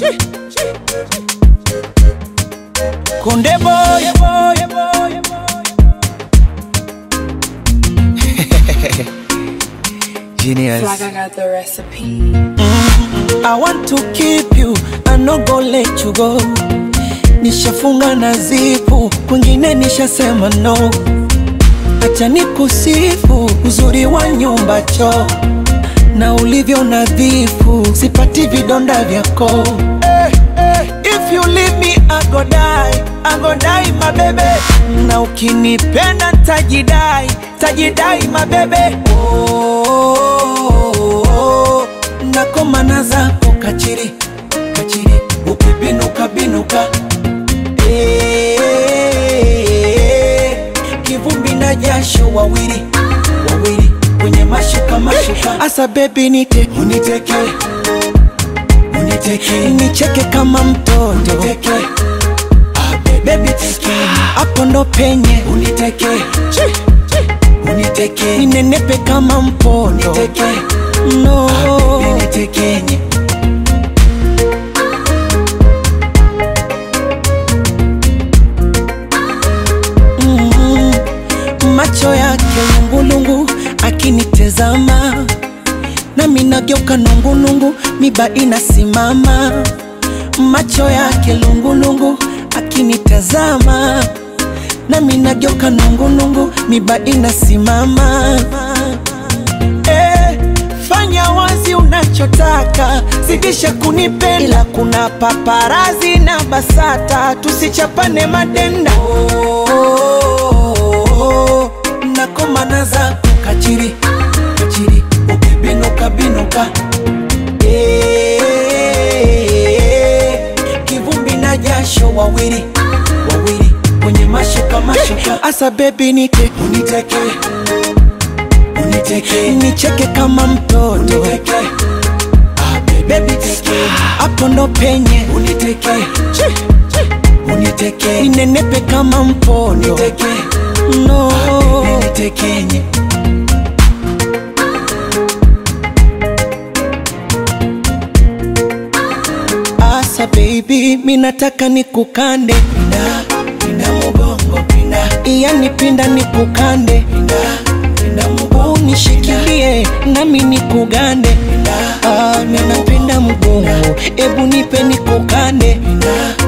Konde boy, boy, boy, boy. Genius. Like I got the recipe. I want to keep you, I no go let you go. Nishafunga na zipu, kwingine nishasema no. Acha nikusifu, uzuri wa nyumba choo, na ulivyo nadhifu, sipati vidonda vyako. If you leave me, I go die my baby. Na ukinipenda tajidai my baby. Nakomana zako kachiri, ukibinuka binuka. Kivumbi na jasho wawili kwenye mashuka. Asa baby uniteke, nicheke kama mtoto. Baby hapo ndo penye uniteke, ninenepe kama mpondo. No, nitekenye. Macho yake lungulungu akinitezama, nami nageuka nungunungu, miba inasimama. Macho yake lungulungu akinitazama, nami nageuka nungunungu, miba inasimama. Fanya wazi unachotaka, zidisha kunipenda, ila kuna paparazi na BASATA, tusichapane madenda. Nakomana zako kachiri, ukibinuka binuka. Kivumbi na jasho wawili kwenye mashuka. Asa baby uniteke, nicheke kama mtoto. Baby hapo ndo penye uniteke, ninenepe kama mpondo. No, nitekenye. Asa baby minataka nikukande, pinda mubongo pinda, yani pinda nikukande, pinda mubongo, nishikilie nami nikugande. Minapenda mubongo, ebu nipe nikukande.